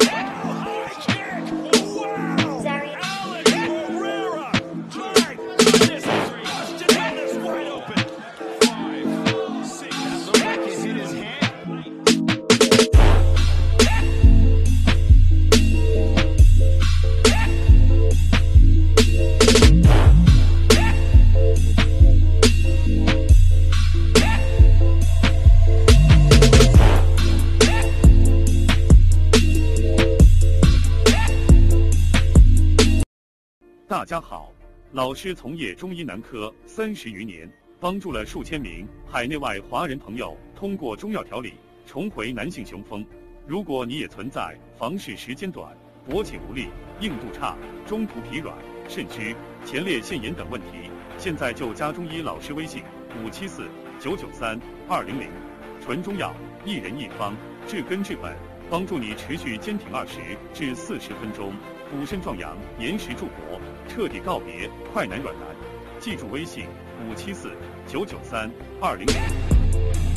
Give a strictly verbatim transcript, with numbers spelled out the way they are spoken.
大家好，老师从业中医男科三十余年，帮助了数千名海内外华人朋友通过中药调理重回男性雄风。如果你也存在房事时间短、勃起无力、硬度差、中途疲软、肾虚、前列腺炎等问题，现在就加中医老师微信五七四九九三二零零，纯中药，一人一方，治根治本，帮助你持续坚挺二十至四十分钟，补肾壮阳，延时助勃，彻底告别快男软男。记住微信五七四九九三二零零。